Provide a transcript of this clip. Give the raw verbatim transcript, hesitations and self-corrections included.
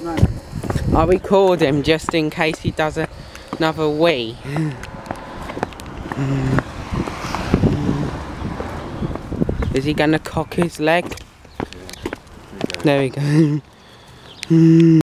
I'll record him just in case he does a, another wee. Is he gonna cock his leg? There we go.